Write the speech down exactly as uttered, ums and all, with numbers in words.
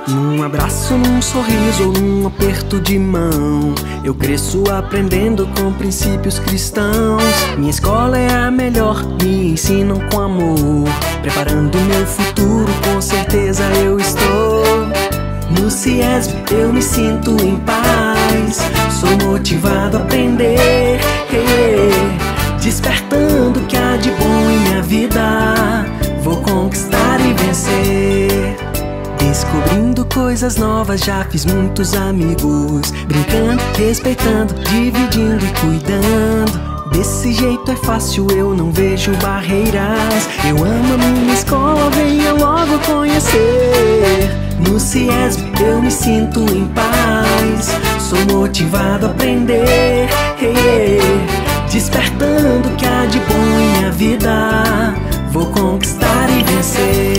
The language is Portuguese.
Num abraço, num sorriso ou num aperto de mão, eu cresço aprendendo com princípios cristãos. Minha escola é a melhor, me ensinam com amor, preparando meu futuro, com certeza eu estou. No CIESB eu me sinto em paz, sou motivado a aprender, despertando o que há de bom em minha vida. Vou conquistar e vencer, descobrindo coisas novas, já fiz muitos amigos, brincando, respeitando, dividindo e cuidando. Desse jeito é fácil, eu não vejo barreiras. Eu amo a minha escola, venha logo conhecer. No CIESB eu me sinto em paz, sou motivado a aprender, despertando o que há de bom em minha vida. Vou conquistar e vencer.